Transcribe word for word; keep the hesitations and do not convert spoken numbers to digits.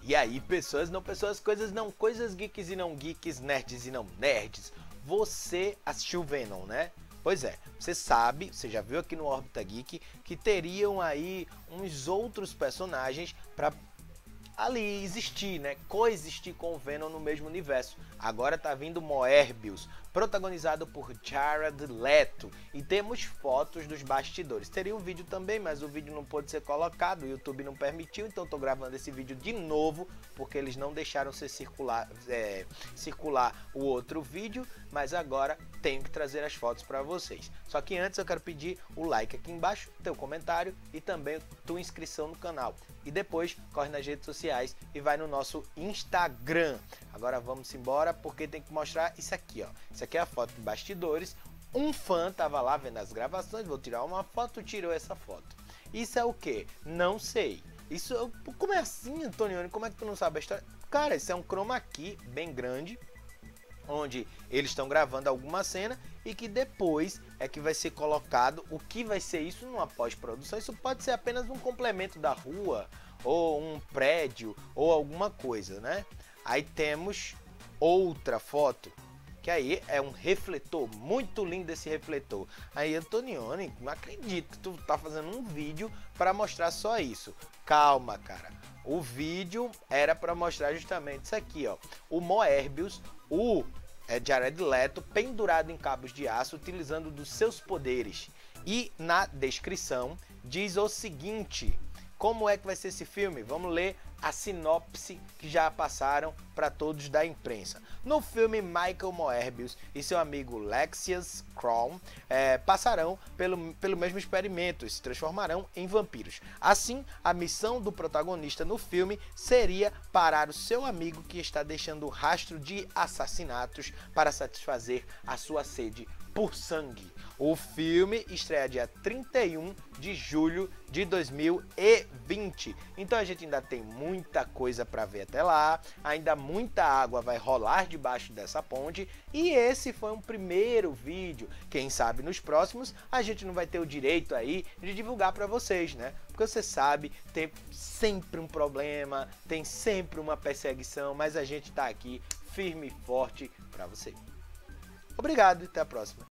E aí, pessoas não pessoas, coisas não coisas, geeks e não geeks, nerds e não nerds. Você assistiu Venom, né? Pois é, você sabe, você já viu aqui no Órbita Geek, que teriam aí uns outros personagens para ali existir, né? Coexistir com o Venom no mesmo universo. Agora tá vindo Moebius, protagonizado por Jared Leto, e temos fotos dos bastidores. Teria um vídeo também, mas o vídeo não pôde ser colocado, o YouTube não permitiu, então tô gravando esse vídeo de novo, porque eles não deixaram ser circular, é, circular o outro vídeo, mas agora tenho que trazer as fotos para vocês. Só que antes eu quero pedir o like aqui embaixo, teu comentário e também tua inscrição no canal. E depois corre nas redes sociais e vai no nosso Instagram. Agora vamos embora, porque tem que mostrar isso aqui, ó. Isso aqui é a foto de bastidores. Um fã tava lá vendo as gravações, vou tirar uma foto, tirou essa foto. Isso é o quê? Não sei. Isso, como é assim, Antonioni? Como é que tu não sabe a história? Cara, isso é um chroma key bem grande, onde eles estão gravando alguma cena e que depois é que vai ser colocado. O que vai ser isso numa pós-produção? Isso pode ser apenas um complemento da rua, ou um prédio, ou alguma coisa, né? Aí temos outra foto, que aí é um refletor, muito lindo esse refletor. Aí, Antonioni, não acredito que tu tá fazendo um vídeo para mostrar só isso. Calma, cara. O vídeo era para mostrar justamente isso aqui, ó. O Moebius, o é, Jared Leto, pendurado em cabos de aço, utilizando dos seus poderes. E na descrição diz o seguinte: como é que vai ser esse filme? Vamos ler a sinopse que já passaram para todos da imprensa. No filme, Michael Moebius e seu amigo Lexius Crown é, passarão pelo, pelo mesmo experimento e se transformarão em vampiros. Assim, a missão do protagonista no filme seria parar o seu amigo que está deixando rastro de assassinatos para satisfazer a sua sede por sangue. O filme estreia dia trinta e um de julho de dois mil e vinte. Então a gente ainda tem muita coisa para ver até lá, ainda muita água vai rolar debaixo dessa ponte, e esse foi um primeiro vídeo. Quem sabe nos próximos a gente não vai ter o direito aí de divulgar para vocês, né? Porque você sabe, tem sempre um problema, tem sempre uma perseguição, mas a gente tá aqui firme e forte para você. Obrigado e até a próxima.